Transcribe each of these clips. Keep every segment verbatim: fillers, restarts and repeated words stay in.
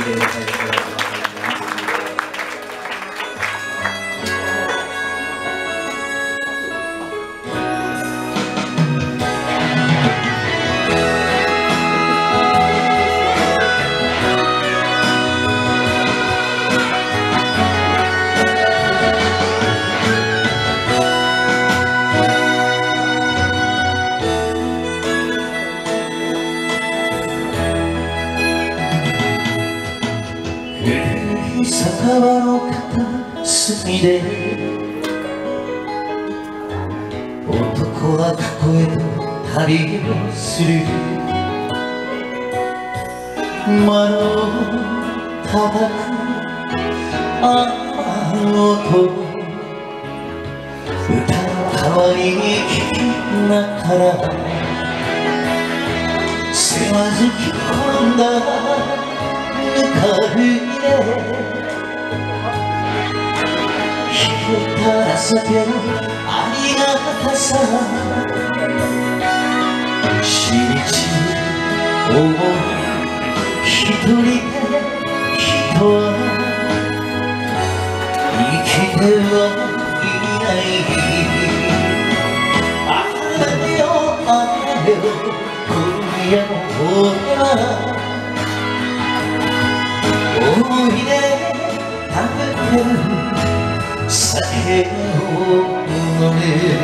でございます。酒場の片隅で男は過去へと旅をする。窓を叩くあの音、歌の代わりに聞きながらせわずき転んだぬかるみでひけたらさけのありがたさ、しみじみ思う一人で人は生きてはいない。あれよあれよ今夜も俺は思い出食べてる酒を飲め。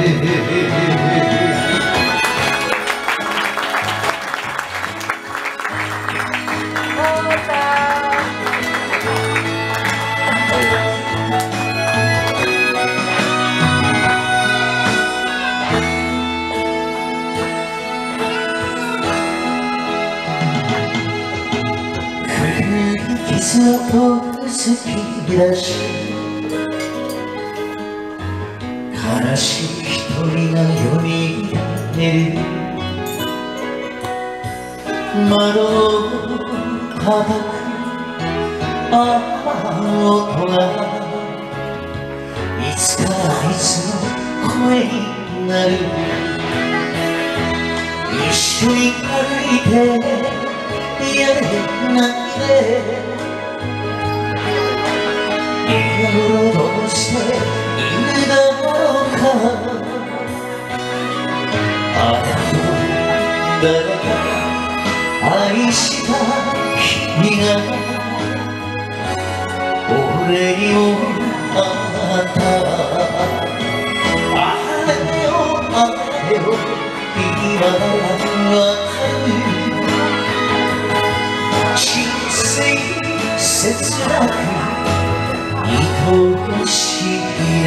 傷を好きだし悲しい一人がよみがえる。窓を叩くあの音がいつかあいつの声になる。一緒に歩いてやれないで今頃どうしているだろうか。あなたと誰か愛した君が俺にもあった。あれよあれよ今はわかる。小さい切なく愛しいね。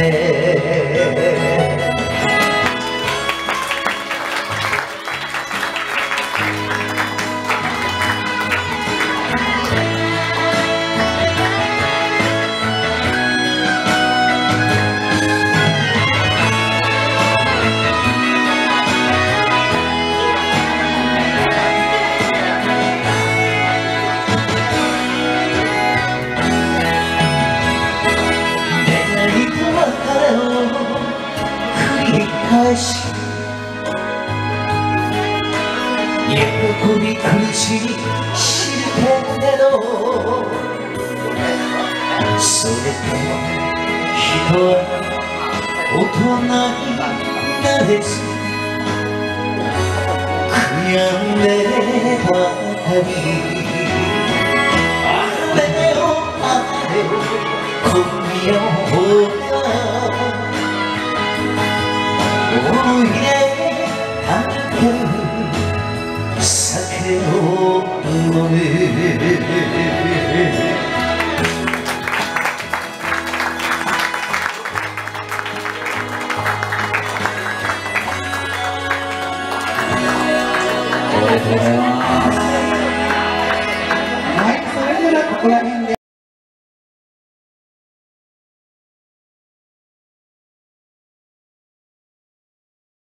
喜び苦しみ知るけれどそれでも人は大人になれず悔やんでばかり。あれよあれよ今夜も思い出たける酒を飲め。ありがとうございます。